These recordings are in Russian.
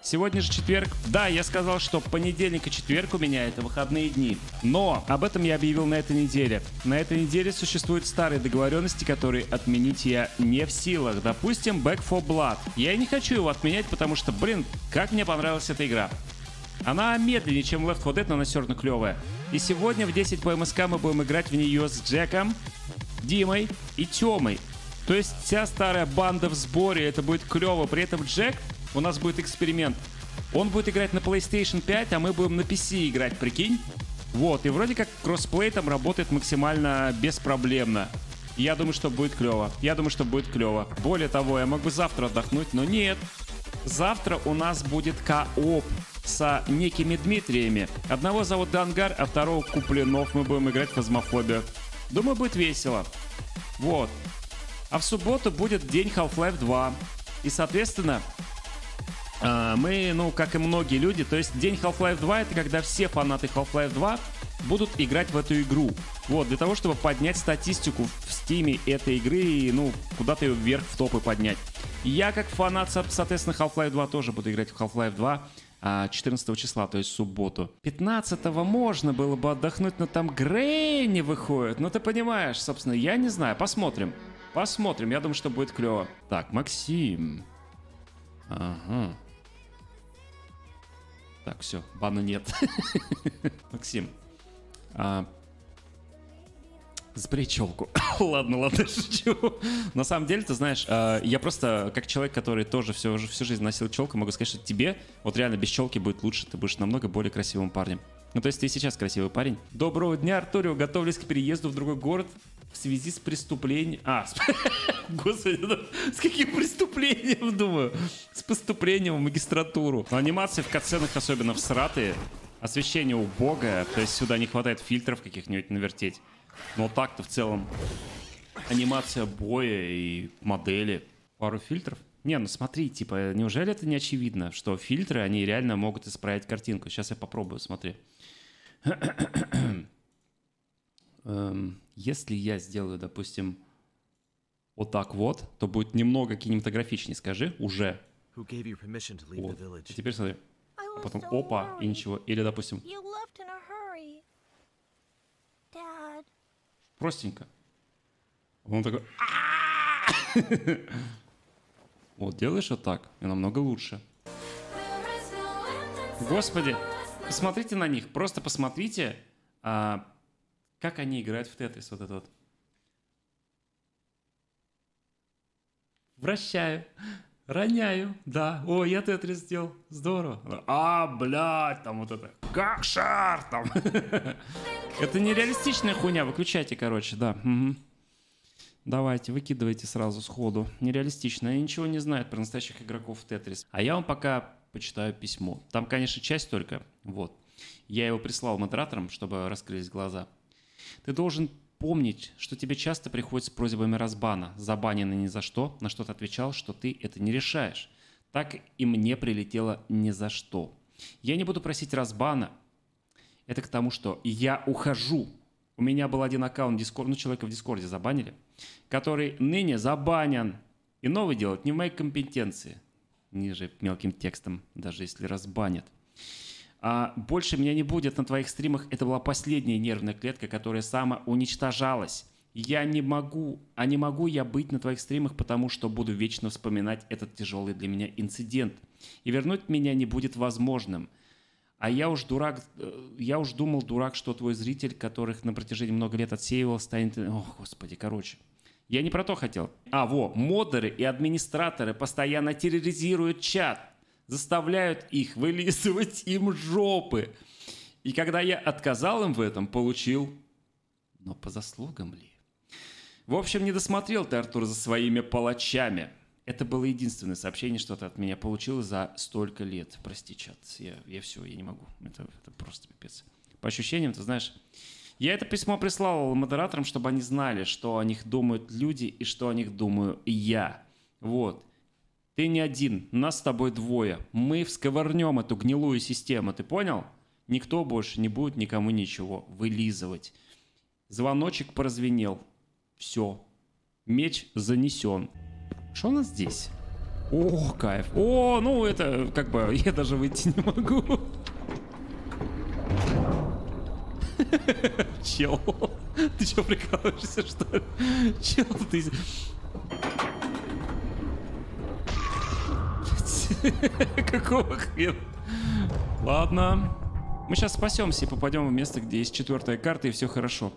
Сегодня же четверг. Да, я сказал, что понедельник и четверг у меня это выходные дни. Но об этом я объявил на этой неделе. На этой неделе существуют старые договоренности, которые отменить я не в силах. Допустим, Back 4 Blood. Я и не хочу его отменять, потому что, блин, как мне понравилась эта игра. Она медленнее, чем Left 4 Dead, но она все равно клевая. И сегодня в 10 по МСК мы будем играть в нее с Джеком, Димой и Тёмой. То есть вся старая банда в сборе, это будет клево. При этом Джек, у нас будет эксперимент. Он будет играть на PlayStation 5, а мы будем на PC играть, прикинь? Вот, и вроде как кроссплей там работает максимально беспроблемно. Я думаю, что будет клево. Более того, я могу завтра отдохнуть, но нет. Завтра у нас будет кооп с некими Дмитриями. Одного зовут Дангар, а второго Куплинов. Мы будем играть в Фазмофобию. Думаю, будет весело. Вот. А в субботу будет день Half-Life 2. И, соответственно, мы, как и многие люди, то есть день Half-Life 2 это когда все фанаты Half-Life 2 будут играть в эту игру. Вот, для того, чтобы поднять статистику в стиме этой игры и, куда-то ее вверх в топы поднять. Я, как фанат, соответственно, Half-Life 2 тоже буду играть в Half-Life 2 14 числа, то есть в субботу. 15-го можно было бы отдохнуть, но там Грэнни выходит. Ну, ты понимаешь, собственно, я не знаю, посмотрим. Посмотрим, я думаю, что будет клево. Так, Максим. Ага. Так, все, бана нет. Максим. Сбрей челку. ладно, шучу. На самом деле, ты знаешь, я просто, как человек, который тоже всю жизнь носил челку, могу сказать, что тебе вот реально без челки будет лучше, ты будешь намного более красивым парнем. Ну, то есть ты сейчас красивый парень. Доброго дня, Артурио. Готовлюсь к переезду в другой город в связи с преступлением... Господи, с каким преступлением, думаю? С поступлением в магистратуру. Но анимации в катсценах особенно всратые. Освещение убогое, то есть сюда не хватает фильтров каких-нибудь навертеть. Но так-то в целом анимация боя и модели. Пару фильтров. Не, смотри, неужели это не очевидно, что фильтры, они реально могут исправить картинку? Сейчас я попробую, смотри. Если я сделаю, допустим, вот так вот, то будет немного кинематографичнее, скажи, уже. Вот. И теперь смотри. А потом опа, и ничего. Или, допустим... Простенько. Он такой... Вот, делаешь вот так, и намного лучше. Господи, посмотрите на них, просто посмотрите, как они играют в Тетрис, вот это вот. Вращаю, роняю, да. О, я Тетрис сделал, здорово. Блядь, там вот это, как шар там. Это нереалистичная хуйня, выключайте, короче, да. Угу. Давайте, выкидывайте сразу сходу. Нереалистично. Они ничего не знают про настоящих игроков в Тетрис. А я вам пока почитаю письмо. Там, конечно, часть только. Вот. Я его прислал модераторам, чтобы раскрылись глаза. Ты должен помнить, что тебе часто приходят с просьбами разбана. Забанены ни за что. На что ты отвечал, что ты это не решаешь. Так и мне прилетело ни за что. Я не буду просить разбана. Это к тому, что я ухожу. У меня был один аккаунт Discord, человека в Дискорде забанили, который ныне забанен. И новый делать не в моей компетенции. Ниже мелким текстом, даже если разбанят. Больше меня не будет на твоих стримах. Это была последняя нервная клетка, которая самоуничтожалась. Не могу я быть на твоих стримах, потому что буду вечно вспоминать этот тяжелый для меня инцидент. И вернуть меня не будет возможным. А я уж думал, дурак, что твой зритель, которых на протяжении много лет отсеивал, станет... О, господи, короче. Я не про то хотел. Модеры и администраторы постоянно терроризируют чат, заставляют их вылизывать им жопы. И когда я отказал им в этом, получил... Но по заслугам ли? В общем, не досмотрел ты, Артур, за своими палачами. Это было единственное сообщение, что ты от меня получил за столько лет. Прости, чат, я все, я не могу. Это просто пипец. По ощущениям, ты знаешь, я это письмо прислал модераторам, чтобы они знали, что о них думают люди и что о них думаю я. Вот. Ты не один, нас с тобой двое. Мы всковырнем эту гнилую систему, ты понял? Никто больше не будет никому ничего вылизывать. Звоночек прозвенел. Все. Меч занесен. Что у нас здесь? О, кайф. О, ну это как бы я даже выйти не могу. Чел. Ты что, прикалываешься, что ли? Чел, ты... Какого хрена? Ладно. Мы сейчас спасемся и попадем в место, где есть 4-я карта, и все хорошо.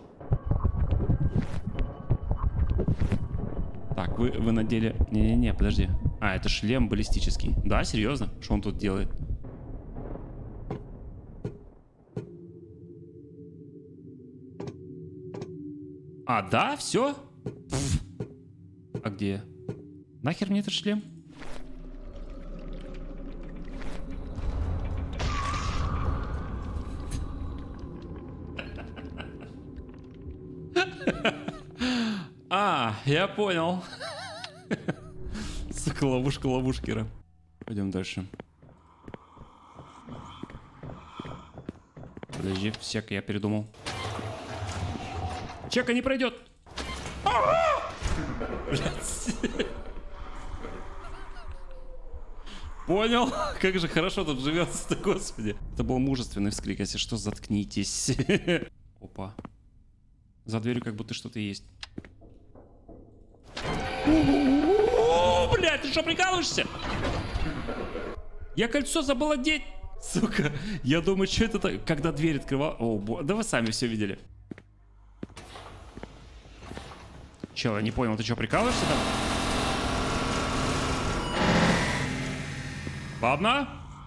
Так, вы надели... Не-не-не, подожди. А, это шлем баллистический. Да, серьезно? Что он тут делает? А, да, все? А где? Нахер мне этот шлем? А, я понял. Сука, ловушка ловушкера. Пойдем дальше. Подожди, всяко я передумал. Чека не пройдет. Понял? Как же хорошо тут живется-то, господи. Это был мужественный вскрик, если что, заткнитесь. Опа. За дверью как будто что-то есть. Блядь, ты что, прикалываешься? Я кольцо забыл одеть. Сука, я думаю, что это так? Когда дверь открывал... О, да вы сами все видели. Чел, я не понял, ты что, прикалываешься там? Ладно.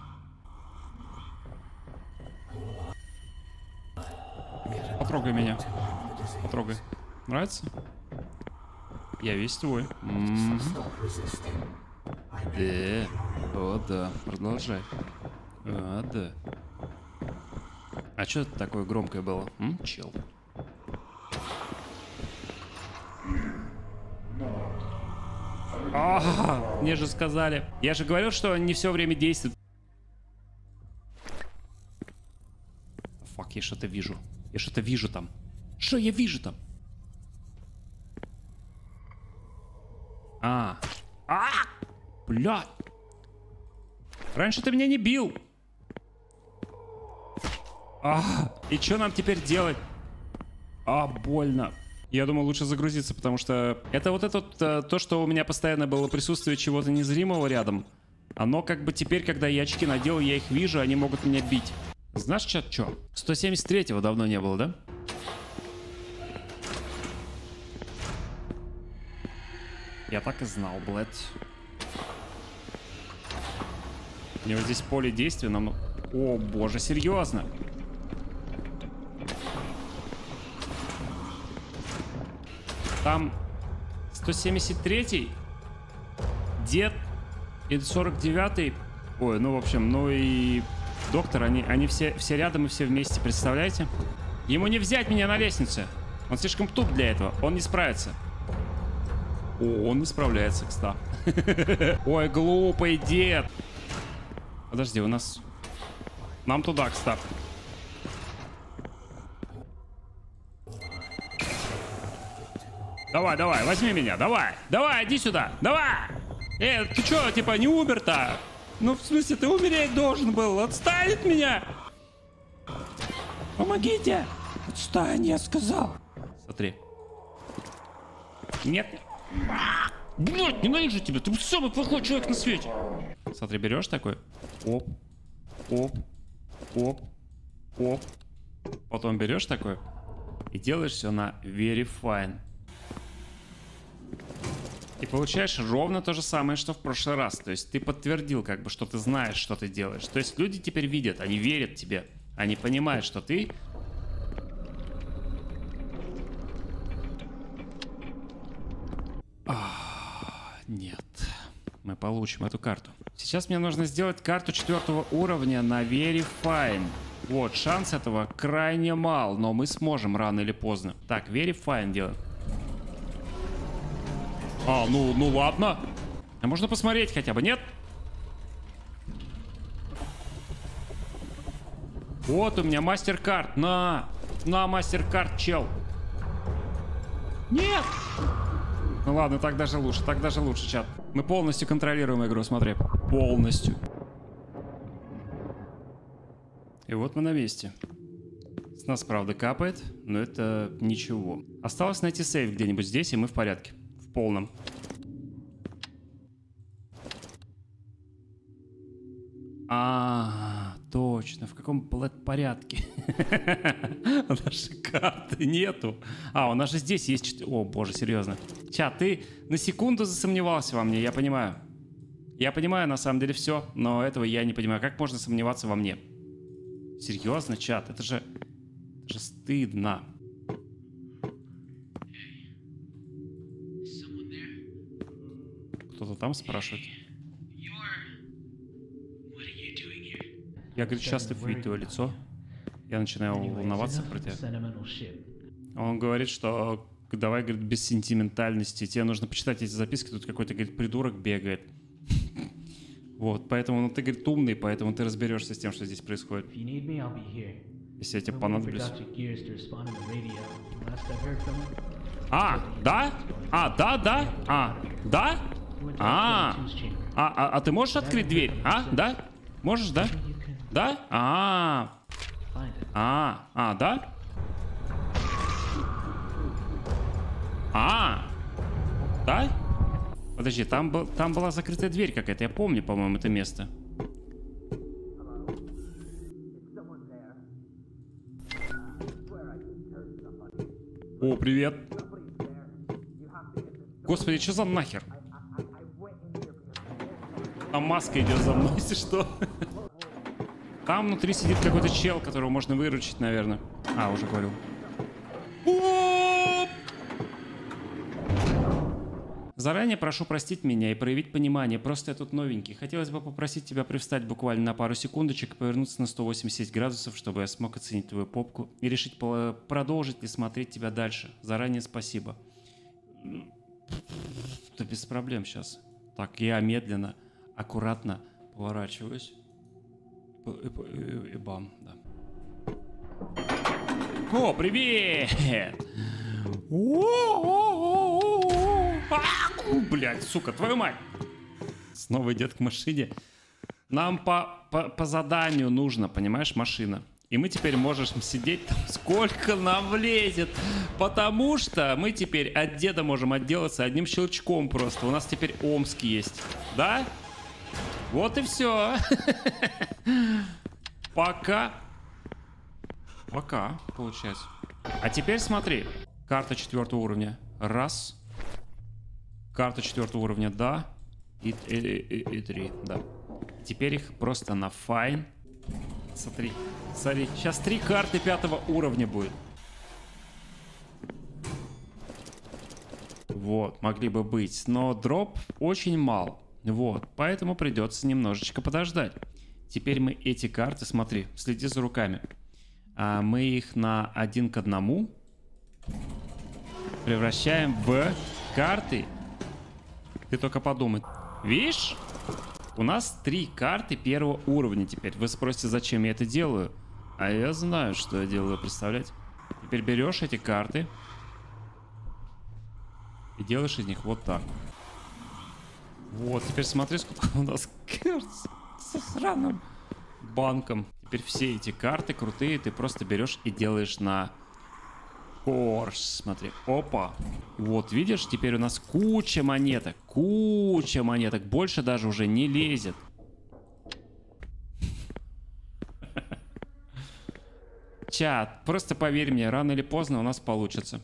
Потрогай меня. Потрогай. Нравится? Я весь твой. Да. О, да. Продолжай. А, да. А что это такое громкое было? Чел. Мне же сказали. Я же говорил, что они не все время действуют. Фак, я что-то вижу. Я что-то вижу там. Что я вижу там? Блядь. Раньше ты меня не бил. И что нам теперь делать? Больно. Я думаю, лучше загрузиться, потому что это вот это то, что у меня постоянно было присутствие чего-то незримого рядом. Оно как бы теперь, когда я очки надел, я их вижу, они могут меня бить. Знаешь, что? 173-го давно не было, да? Я так и знал, блядь. У него здесь поле действия нам... О, боже, серьезно? Там 173-й, дед и 49-й. Ой, ну, в общем, ну и доктор, они все рядом и все вместе, представляете? Ему не взять меня на лестнице. Он слишком туп для этого, он не справится. О, он не справляется, кстати. Ой, глупый дед. Подожди, у нас... Нам туда, кстати. Давай, давай, возьми меня, давай. Давай, иди сюда, давай. Ты чё, типа, не умер-то? Ну, в смысле, ты умереть должен был. Отстань от меня. Помогите. Отстань, я сказал. Смотри. Нет. Блядь, ненавижу тебя. Ты самый плохой человек на свете. Смотри, берешь такой. Оп. Оп. Оп. Оп. Потом берешь такой. И делаешь все на very fine. И получаешь ровно то же самое, что в прошлый раз. То есть ты подтвердил, как бы, что ты знаешь, что ты делаешь. То есть люди теперь видят, они верят тебе. Они понимают, что ты... Нет. Мы получим эту карту. Сейчас мне нужно сделать карту 4-го уровня на very fine. Вот, шанс этого крайне мал, но мы сможем рано или поздно. Так, very fine делаем. Ну ладно. А можно посмотреть хотя бы, нет? Вот у меня мастер-карт. На мастер-карт, чел. Нет! Ну ладно, так даже лучше, чат. Мы полностью контролируем игру, смотри. Полностью. И вот мы на месте. С нас, правда, капает, но это ничего. Осталось найти сейф где-нибудь здесь, и мы в порядке. В полном. Точно. В каком порядке? Нашей карты нету. У нас же здесь есть... О, боже, серьезно. Чат, ты на секунду засомневался во мне, я понимаю. Я понимаю, на самом деле, все, но этого я не понимаю. Как можно сомневаться во мне? Серьезно, чат? Это же стыдно. Кто-то там спрашивает. Я, говорит, счастлив видеть твое лицо. Я начинаю волноваться про тебя. Он говорит, что давай, говорит, без сентиментальности. Тебе нужно почитать эти записки. Тут какой-то, говорит, придурок бегает. Вот, поэтому, ты, говорит, умный, поэтому ты разберешься с тем, что здесь происходит. Если я тебе понадоблюсь. Да? Да? Да? Ты можешь открыть дверь? Да? Можешь, да? Да? Да? Да? Подожди, там была закрытая дверь какая-то. Я помню, по-моему, это место. О, привет. Господи, что за нахер? А маска идет за мной, если что. Там внутри сидит какой-то чел, которого можно выручить, наверное. Уже говорил. Заранее прошу простить меня и проявить понимание. Просто я тут новенький. Хотелось бы попросить тебя привстать буквально на пару секундочек и повернуться на 180 градусов, чтобы я смог оценить твою попку и решить, продолжить ли смотреть тебя дальше. Заранее спасибо. Да без проблем сейчас. Так, я медленно, аккуратно поворачиваюсь. И бам, да. О, привет! Блядь, сука, твою мать! Снова идет к машине. Нам по заданию нужно, понимаешь, машина. И мы теперь можем сидеть там, сколько нам влезет. Потому что мы теперь от деда можем отделаться одним щелчком просто. У нас теперь Омск есть. Да? Вот и все. Пока, получается. А теперь смотри. Карта 4 уровня. Раз. Карта 4 уровня, да. И 3, да. Теперь их просто на файн. Смотри. Сейчас 3 карты 5 уровня будет. Вот, могли бы быть. Но дроп очень мал. Вот, поэтому придется немножечко подождать. Теперь мы эти карты, смотри, следи за руками. Мы их на 1 к 1 превращаем в карты. Ты только подумай. Видишь? У нас 3 карты 1 уровня теперь. Вы спросите, зачем я это делаю? А я знаю, что я делаю, представляете? Теперь берешь эти карты и делаешь из них вот так. Вот, теперь смотри, сколько у нас карт со сраным банком. Теперь все эти карты крутые ты просто берешь и делаешь на корж. Смотри, опа. Вот, видишь, теперь у нас куча монеток. Куча монеток. Больше даже уже не лезет. Чат, просто поверь мне, рано или поздно у нас получится.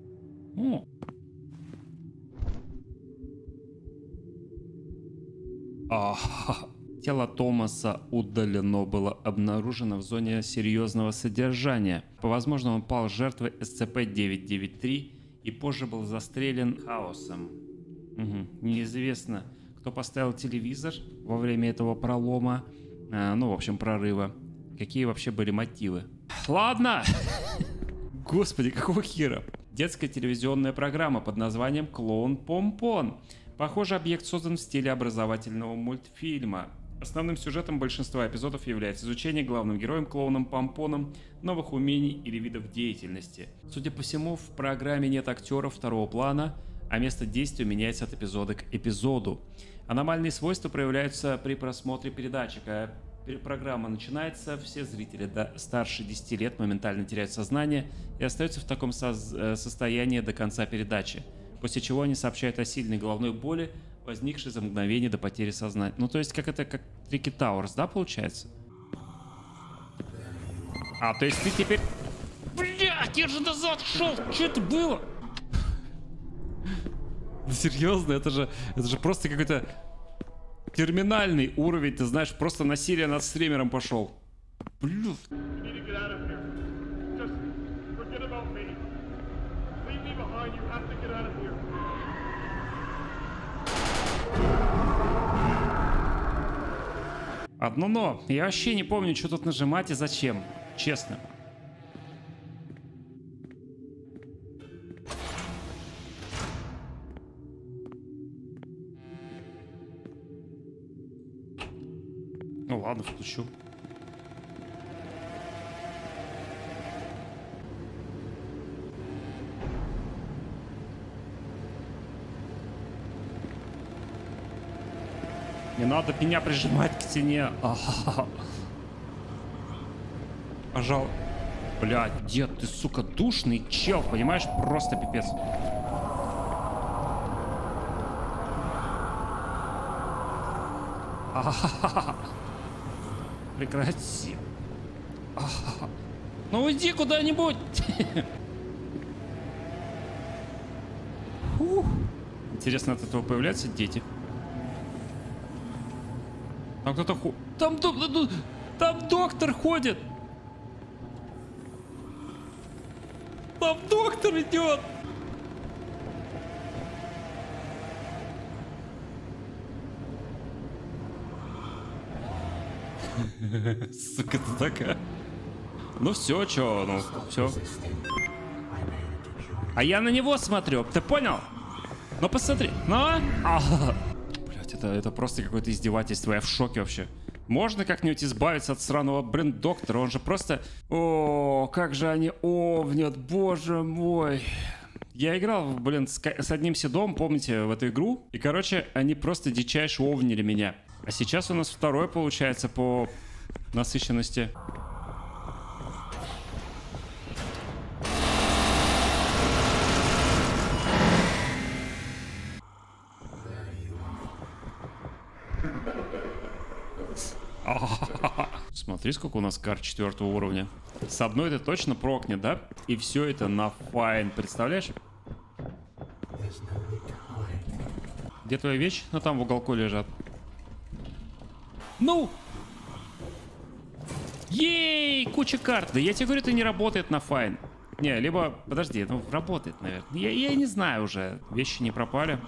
Тело Томаса удалено было обнаружено в зоне серьезного содержания. Возможно, он пал жертвой SCP-993 и позже был застрелен хаосом. Неизвестно, кто поставил телевизор во время этого пролома, в общем, прорыва. Какие вообще были мотивы? Ладно! Господи, какого хера? Детская телевизионная программа под названием «Клоун Помпон». Похоже, объект создан в стиле образовательного мультфильма. Основным сюжетом большинства эпизодов является изучение главным героем клоуном Помпоном новых умений или видов деятельности. Судя по всему, в программе нет актеров второго плана, а место действия меняется от эпизода к эпизоду. Аномальные свойства проявляются при просмотре передачи. Когда программа начинается, все зрители старше 10 лет моментально теряют сознание и остаются в таком состоянии до конца передачи, после чего они сообщают о сильной головной боли, возникшей за мгновение до потери сознания. Ну, то есть, как Трики Тауэрс, да, получается? А, то есть ты теперь... Блядь, я же назад шел! Что это было? Серьезно, это же просто какой-то терминальный уровень, ты знаешь, просто насилие над стримером пошел. Блин. Одно но. Я вообще не помню, что тут нажимать и зачем. Честно. Ну ладно, включу. Не надо меня прижимать к стене. Пожалуй. Блядь, дед, ты, сука, душный чел, понимаешь? Просто пипец. Прекрати. Ну уйди куда-нибудь. Интересно, от этого появляются дети. Там кто-то там доктор ходит. Там доктор идет. Сука, ты такая. Ну все, чё, ну все. А я на него смотрю, ты понял? Ну посмотри, ну. Блять, это просто какое-то издевательство, я в шоке вообще. Можно как-нибудь избавиться от сраного, доктора, он же просто... О, как же они овнят, боже мой. Я играл, с одним седом, помните, в эту игру. И, короче, они просто дичайше овнили меня. А сейчас у нас второй, получается, по насыщенности. Смотри, сколько у нас карт 4 уровня. С одной это точно прокнет, да? И все это на файн. Представляешь? Где твоя вещь? Ну, там в уголку лежат. Ну! Ей! Куча карт. Да я тебе говорю, это не работает на файн. Не, либо... Подожди, ну, работает, наверное. Я не знаю уже. Вещи не пропали.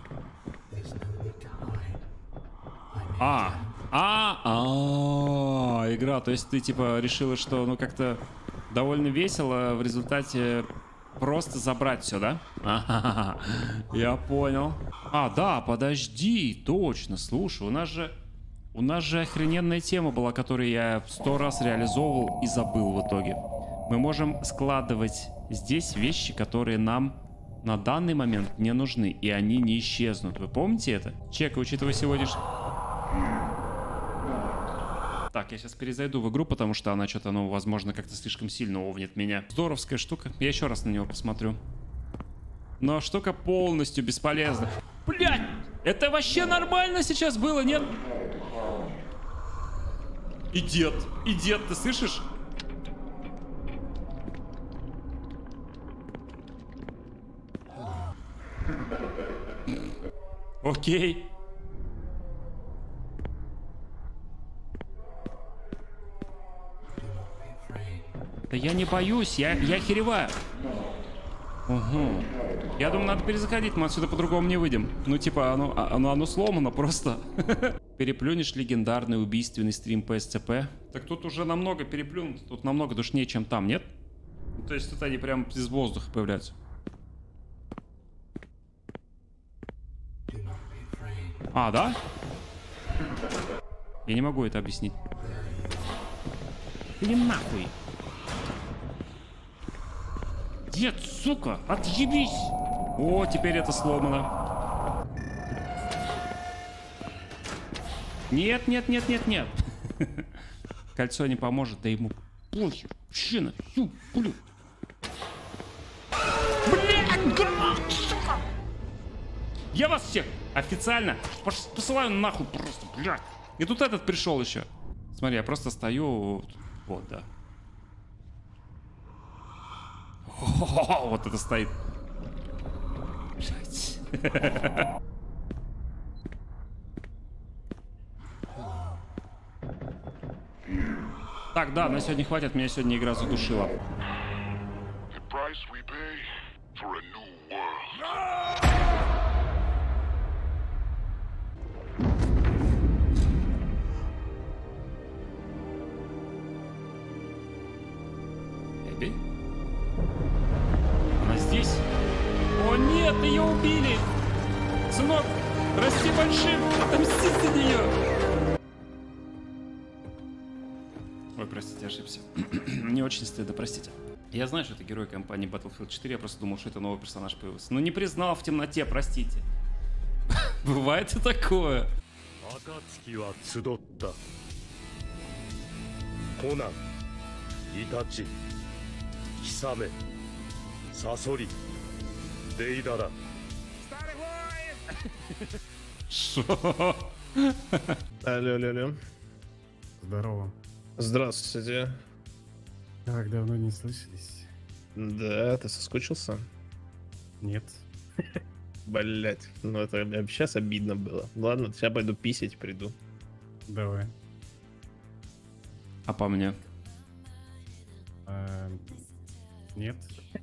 Игра, то есть ты типа решила, что ну как-то довольно весело в результате просто забрать все, да? Я понял. Да, подожди, точно, слушай, у нас же охрененная тема была, которую я 100 раз реализовывал и забыл в итоге. Мы можем складывать здесь вещи, которые нам на данный момент не нужны, и они не исчезнут. Вы помните это? Чек, учитывая сегодняшний... Так, я сейчас перезайду в игру, потому что она что-то, ну, возможно, как-то слишком сильно овнит меня. Здоровская штука. Я еще раз на него посмотрю. Но штука полностью бесполезна. Блядь! Это вообще нормально сейчас было, нет? И дед, ты слышишь? Окей. Да я не боюсь, я хереваю. Угу. Я думаю, надо перезаходить, мы отсюда по-другому не выйдем. Ну, типа, оно сломано просто. Переплюнешь легендарный убийственный стрим по СЦП. Так тут уже намного переплюнут, тут намного душнее, чем там, нет? То есть тут они прям из воздуха появляются. Да? Я не могу это объяснить. Иди нахуй. Дед, сука, отъебись! О, теперь это сломано. Нет, нет, нет, нет, нет. Кольцо не поможет, да ему похер. Вообще на всю, блин. Блядь, сука! Я вас всех официально посылаю нахуй просто, блядь. И тут этот пришел еще. Смотри, я просто стою. Вот, да. О, вот это стоит. Блядь. Так, да, на сегодня хватит, меня сегодня игра задушила. Эбби? Она здесь? О нет, ее убили! Сынок, расти большим, отомсти за нее! Ой, простите, ошибся. Мне очень стыдно, простите. Я знаю, что это герой компании Battlefield 4, я просто думал, что это новый персонаж появился. Но не признал в темноте, простите. Бывает и такое. Шо? Алло, алло, алло. Здорово. Здравствуйте. Как давно не слышались? Да, ты соскучился? Нет. Блять, ну это сейчас обидно было. Ладно, сейчас пойду писать, приду. Давай. А по мне? Нет.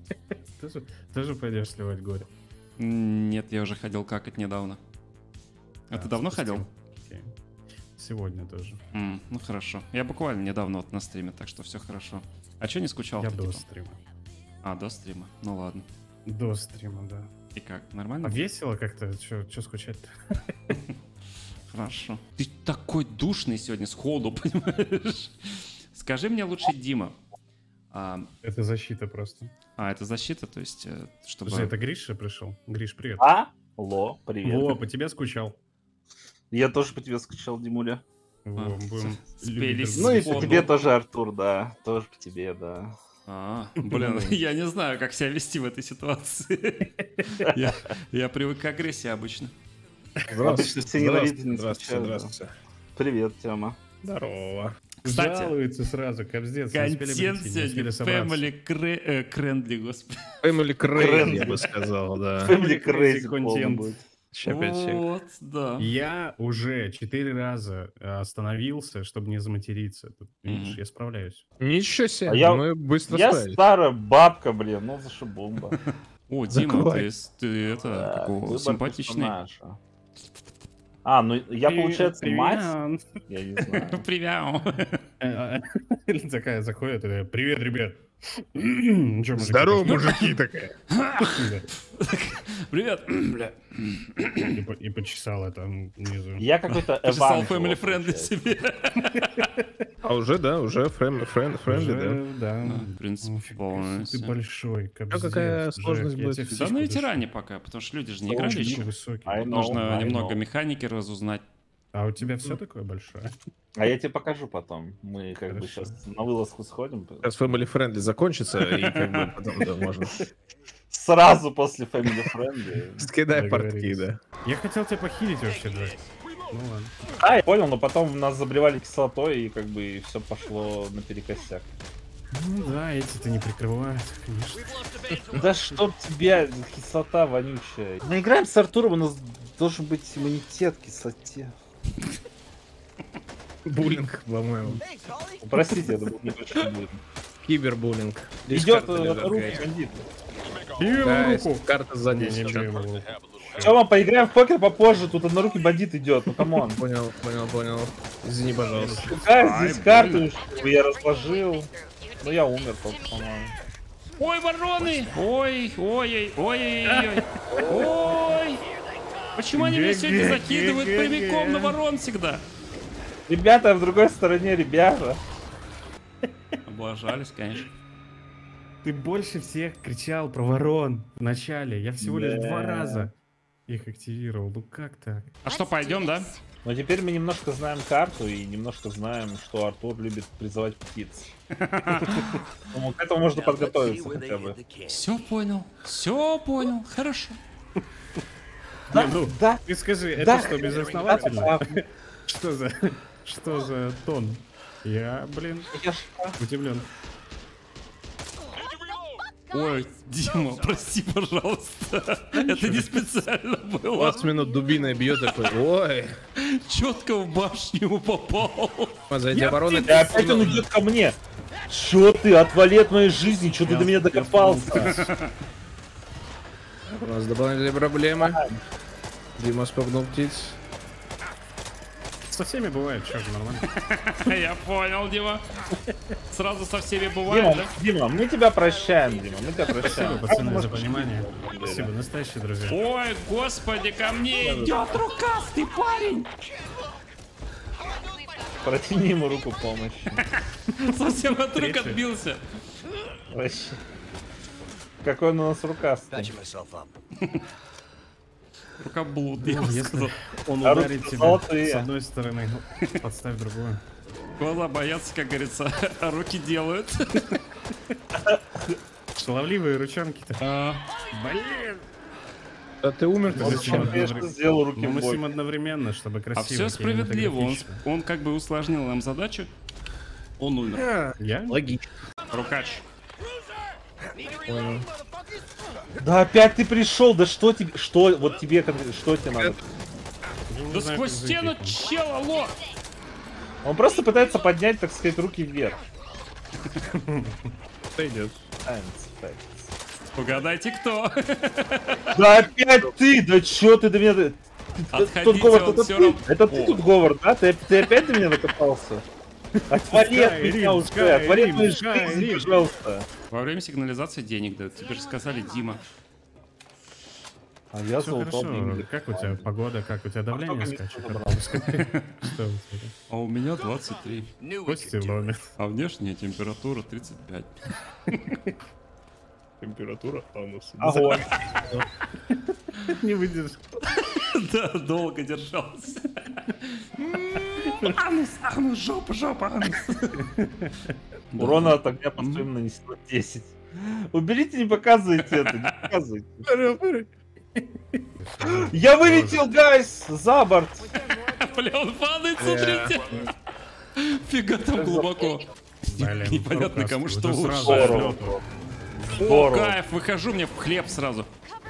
Тоже пойдешь сливать горе? Нет, я уже ходил какать недавно. А ты давно ходил? Окей. Сегодня тоже. Ну хорошо. Я буквально недавно вот на стриме, так что все хорошо. А чё не скучал? Я ты, до типа? стрима. А, до стрима. Ну ладно. До стрима, да. И как, нормально? А весело как-то? Чё скучать-то? Хорошо. Ты такой душный сегодня сходу, понимаешь? Скажи мне лучше, Дима. Это защита просто. Это защита, то есть, чтобы... Слушай, это Гриша пришел? Гриш, привет. Алло, привет. Во, по тебе скучал. Я тоже по тебе скучал, Димуля. Во, будем спелись. любить Ну и друг по Сходу. тебе тоже, Артур, да. Тоже по тебе, да. Блин, я не знаю, как себя вести в этой ситуации. Я привык к агрессии обычно. Обычно все ненавидят, не Здравствуйте, скучают, да. здравствуйте. Привет, Тёма. Здорово. Кстати, Жалуется сразу, капздец. не успели контент прийти, не успели сегодня собраться. Family Крендли, господи. Family Crazy, я бы сказал, да. Family crazy Crazy полный content. будет. Ща опять всех. Вот, да. Я уже 4 раза остановился, чтобы не заматериться. Тут, видишь, я справляюсь. Ничего себе, А я- мы быстро Я справились. старая бабка, блин, ну зашибомба. О, Дима, Закрой. ты это, Да, какого, выбор симпатичный. персонажа. Ну я, получается, мать? Привет. Я не знаю. Привет. Такая заходит, такая, привет, ребят. Чё, мужики, Здорово, пошли? мужики, такая. Привет. Бля. И почесала там внизу. Я какой-то Почесал Эвангел, Family Friendly получается. себе. А уже, да, уже friendly, да. Уже, да. В принципе, Нифига вполне себе, себе. ты большой, капздец. какая сложность Жек, я будет? тебе в Да сиську на душу. ветеране пока, потому что люди же не Очень играли Очень еще. высокий. I know, Нужно I немного know. механики разузнать. А у тебя все такое большое? А я тебе покажу потом. Мы как бы Хорошо. сейчас на вылазку сходим. Сейчас Family Friendly закончится, и как бы потом да, можно. Сразу после Family Friendly. Скидай портки, Договорились. да. Я хотел тебя похилить вообще, Джек. Ну ладно. Я понял, но потом нас заболевали кислотой, и как бы все пошло наперекосяк. Ну да, эти-то не прикрывают, конечно. Да чтоб тебя, кислота вонючая. Мы играем с Артуром, у нас должен быть иммунитет к кислоте. Буллинг, по-моему. Простите, это был небольшой буллинг. Кибербуллинг. Здесь Идет карта лежат, руку гайс. бандит. Да, Ему руку. карта сзади Не, не сейчас. бей ему руку. Тёма, поиграем в покер попозже, тут на руки бандит идет, ну камон. Понял. Извини, пожалуйста. Какая здесь карта, чтобы я разложил. Ну я умер, по-моему. Ой, вороны! Ой. Ой! Почему они меня сегодня закидывают прямиком на ворон всегда? Ребята, в другой стороне, ребята. Облажались, конечно. Ты больше всех кричал про ворон в начале. Я всего лишь 2 раза их активировал. Ну как так? А что, пойдем, да? Но теперь мы немножко знаем карту и немножко знаем, что Артур любит призывать птиц. К этому можно подготовиться хотя бы. Все понял, хорошо. Не, ну, Да, ты скажи, это да, что, да, безосновательно? да. Что за тон? Я, блин, Я ж- удивлен. Ой, Дима, прости, пожалуйста. Это не специально было. 20 минут дубиной бьет такой. Ой. Четко в башню ему попал. Позади обороны. И опять он идет ко мне. Чё ты, отвали от моей жизни, чё ты до меня докопался? У нас дополнительные проблемы. Дима спугнул птиц. Со всеми бывает, что же, нормально. Я понял, Дима. Сразу со всеми бывает, Дима, да? Дима, мы тебя прощаем, Дима, мы тебя прощаем. Спасибо, пацаны, за понимание. Спасибо, настоящие друзья. Ой, господи, ко мне идет рукастый парень. Протяни ему руку помощи. Совсем от рук отбился. Вообще. Какой он у нас рукастый. Рукоблуд, я бы Если сказал. он А ударит руки тебя золотые. с одной стороны, ну, подставь другую. Глаза боятся, как говорится, а руки делают. Шаловливые ручонки-то. Блин! А ты умер, ты Вот зачем? он Конечно, сделал руки Ну, в мы с бок. ним одновременно, чтобы А красиво. все справедливо. кинематографично. Он как бы усложнил нам задачу. Он умер. Я? Логично. Рукач. Да опять ты пришел, да что тебе, что, вот тебе, что тебе надо? Не Да знаю, сквозь как стену, зайти. чел, алло! Он просто пытается поднять, так сказать, руки вверх. Пойдет. Угадайте, кто. Да опять ты, да чё ты до меня... Отходите, Тут Говард, он это всё ты? равно- Это ты О. тут, Говард, да? Ты опять до меня докопался? Отвали от Скайрим, меня уже, отвали от моей Скайрим, жизни, Скайрим. пожалуйста. Во время сигнализации денег дают. Тебе же сказали Дима. А я Всё залутал хорошо. деньги. Как у тебя погода, как у тебя давление только не скачет? забрал. Что у тебя? А у меня 23. Кости ломит. А внешняя температура 35. Температура ануса. Огонь. Не выдержал. Да, долго держался. Анус, жопа, анус. Урона от огня по своим нанесено 10. Уберите, не показывайте это, не показывайте. Я вылетел, гайс, за борт. Бля, он падает, смотрите. Фига там глубоко. Блин, Непонятно, кому рукастый, что уже лучше. сразу Здорово. взлёту. О, Здорово. кайф, выхожу, мне в хлеб сразу.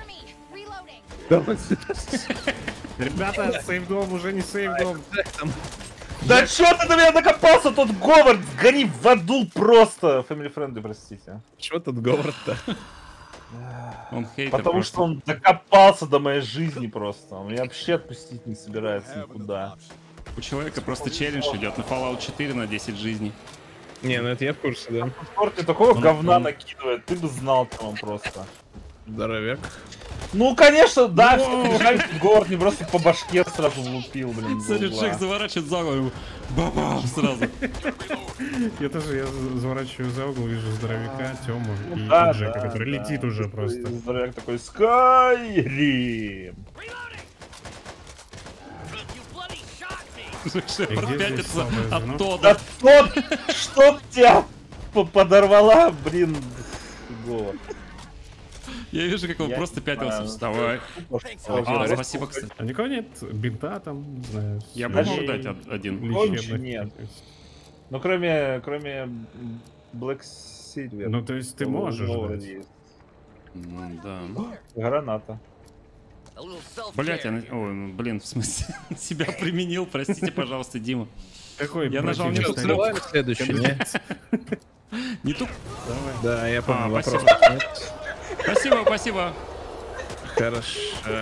Ребята, сейф-дом уже не сейф-дом. Да чё ты до меня докопался, тот Говард, сгори в аду просто. Family friendly, простите. Что тут Говард-то? Он хейтер Потому просто. что он докопался до моей жизни просто. Он меня вообще отпустить не собирается никуда. У человека просто челлендж идет на Fallout 4 на 10 жизней. Не, ну это я в курсе, да. Спорт мне такого говна накидывает, ты бы знал, там он просто. Здоровяк. Ну, конечно, да, все жаль, что Говард не просто по башке сразу влупил, блин. из Смотри, угла. человек заворачивает за голову, бабам, сразу. Я тоже, я заворачиваю за угол, вижу здоровяка, Тему Ну и да, Джека, да, который да. летит уже Такой просто. Здоровяк такой, Скайрим. Шепард где здесь пятится слабое от звено? Тода. Да тот, чтоб тебя подорвала, блин, Говард. Я вижу, как он Я просто не пятился. знаю. Вставай. А, спасибо, кстати. А никого нет бинта там, не знаю. Я слюней, могу дать один. Кончи лечебных нет. каких-то. Ну, кроме Black Silver. Ну, то есть ты можешь дать. Ну, да. Граната. Блять, блин, в смысле, себя применил, простите, пожалуйста, Дима. Какой Я нажал не противник ту стоит? Открываем следующий, не? Не ту. Давай. Да, я понял вопрос. спасибо. Нет? Спасибо. Хорошо.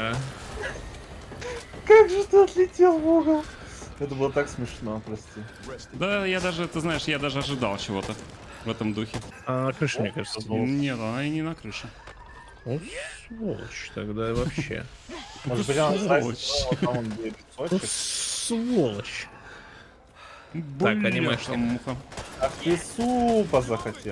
Как же ты отлетел в угол? Это было так смешно, прости. Да, я даже, ты знаешь, я даже ожидал чего-то в этом духе. А на крыше, мне кажется. Нет, она и не на крыше. Ну, сволочь тогда вообще. Может быть, она Сволочь. ставит, там он будет Ну, песочек. сволочь. Блин, анимешник. муха. Ах ты супа захотел.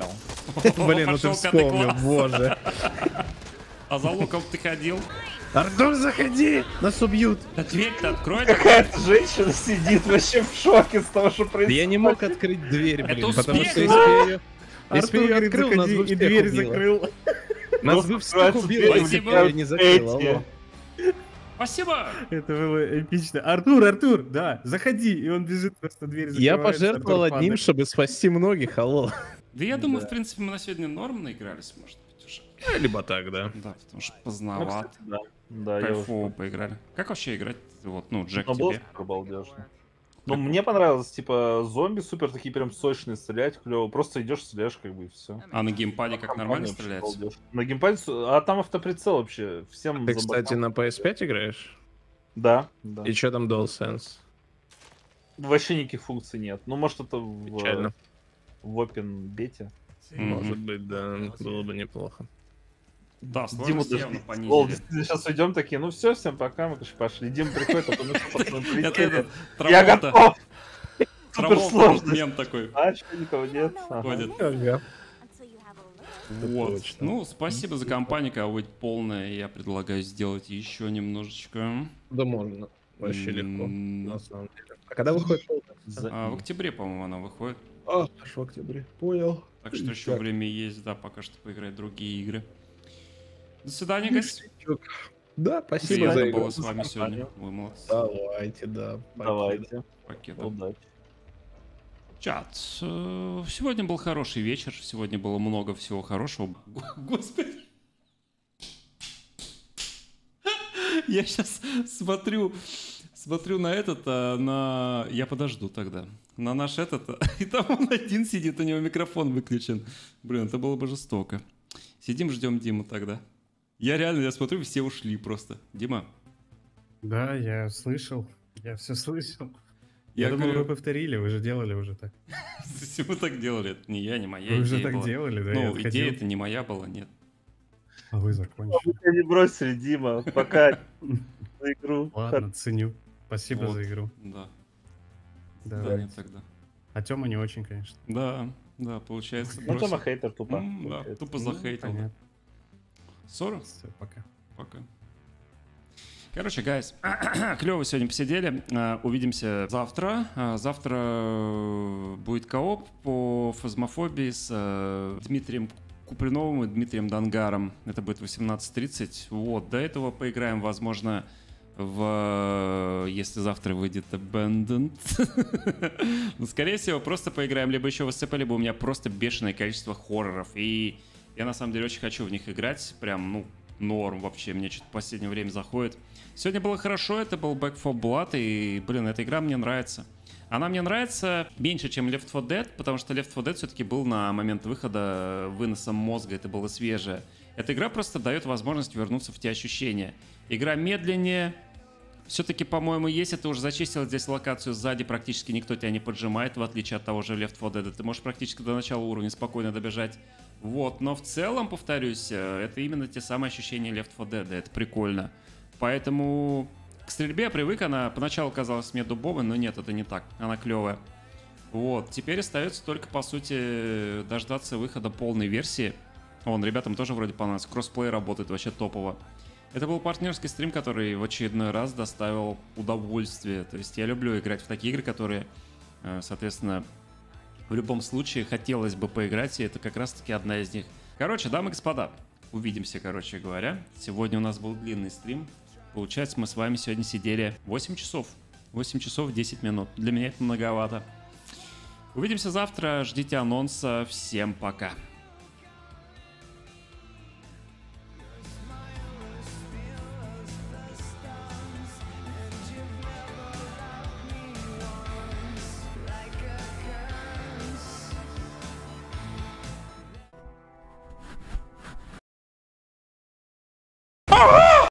Блин, ну ты Пошел пятый вспомнил, класс. боже. А за луком ты ходил? Артур, заходи! Нас убьют. Да дверь-то открой. тогда. Какая-то женщина сидит вообще в шоке с того, что происходит. Я не мог открыть дверь, блин, Это потому успех, что если да? бы я её Артур говорит, открыл, нас бы заходи, и всех дверь убило. закрыл. Нас бы всех убило, если Спасибо. бы я не закрыл. алло. Спасибо. Это было эпично. Артур, да, заходи. И он бежит, просто дверь Я закрывается, пожертвовал Артур одним, падает. чтобы спасти многих, алло. Да я думаю, в принципе, мы на сегодня норм наигрались, может быть, уже. Либо так, да. Да, потому что Ну, поздновато. кстати, да. Да, я Кайфово уже... поиграли. Как вообще играть? Вот, ну, Джек Ну, было тебе. супер балдежно. Ну, мне понравилось, типа, зомби супер такие прям сочные, стрелять клево. Просто идешь, стреляешь, как бы, и все. А на геймпаде как нормально стреляется? На геймпаде, а там автоприцел вообще. Всем Ты, за кстати, бокал. на PS5 играешь? Да, да. И что там DualSense? Вообще никаких функций нет. Ну, может, это Печально. в Open бете. Может быть, да, было бы неплохо. Да, Диму сложность явно Лол, понизили. сейчас уйдем такие, ну все, всем пока, мы, конечно, пошли. Дима приходит, а то мы пацаны Это прилетели. этот, Я Траволта. готов! Супер Траволта, сложно. мем такой А, что, никого нет? Ага. ходит. Ага. Вот. точно. Ну, спасибо за компанию, кого будет полная. Я предлагаю сделать еще немножечко. Да можно. Вообще легко, М, на самом деле. А когда выходит полная? В октябре, по-моему, она выходит. Аж в октябре. Понял. Так что еще Так. время есть, да, пока что поиграть в другие игры. До свидания, гости. Да, спасибо за Приятно игру. было с вами сегодня. Вы молодцы. Давайте, да. Давайте. Покеда. Удачи. Чат. Сегодня был хороший вечер. Сегодня было много всего хорошего. Господи. Я сейчас смотрю на этот, Я подожду тогда. На наш этот, и там он один сидит, у него микрофон выключен. Блин, это было бы жестоко. Сидим, ждем Диму тогда. Я смотрю, все ушли просто. Дима, Да, я слышал. Я все слышал. я Я думал, говорю, вы повторили, вы же делали уже так. если мы так делали, это не я, не моя Вы уже идея так была. делали, да? я Ну, отходил, идея это не моя была, нет. А вы закончили. Вы меня не бросили, Дима, пока за игру. Ладно, ценю. Спасибо Вот. за игру. Да, Давайте. нет тогда. А Тёма не очень, конечно. Да, получается. Ну, бросил. Тома хейтер тупо. Да, получается. тупо Ну, захейтил. да. понятно. Ссора? Всё, пока. Пока. Короче, гайс, клево сегодня посидели. Увидимся завтра. Завтра будет кооп по фазмофобии с Дмитрием Куплиновым и Дмитрием Дангаром. Это будет 18:30. Вот, до этого поиграем, возможно, если завтра выйдет Abandoned. Но, скорее всего, просто поиграем либо еще в SCP, либо у меня просто бешеное количество хорроров. И я, на самом деле, очень хочу в них играть. Прям, ну, норм вообще. Мне что-то в последнее время заходит. Сегодня было хорошо, это был Back 4 Blood, и, блин, эта игра мне нравится. Она мне нравится меньше, чем Left 4 Dead, потому что Left 4 Dead все-таки был на момент выхода выносом мозга, это было свежее. Эта игра просто дает возможность вернуться в те ощущения. Игра медленнее, все-таки, по-моему, если ты уже зачистил здесь локацию сзади, практически никто тебя не поджимает, в отличие от того же Left 4 Dead. Ты можешь практически до начала уровня спокойно добежать. Вот, но в целом, повторюсь, это именно те самые ощущения Left 4 Dead, это прикольно. Поэтому к стрельбе я привык, она поначалу казалась мне дубовой, но нет, это не так, она клевая. Вот, теперь остается только, по сути, дождаться выхода полной версии. Вон, ребятам тоже вроде понравилось, кроссплей работает вообще топово. Это был партнерский стрим, который в очередной раз доставил удовольствие. То есть я люблю играть в такие игры, которые, соответственно, в любом случае хотелось бы поиграть, и это как раз-таки одна из них. Короче, дамы и господа, увидимся, короче говоря. Сегодня у нас был длинный стрим. Получается, мы с вами сегодня сидели 8 часов. 8 часов 10 минут. Для меня это многовато. Увидимся завтра, ждите анонса. Всем пока.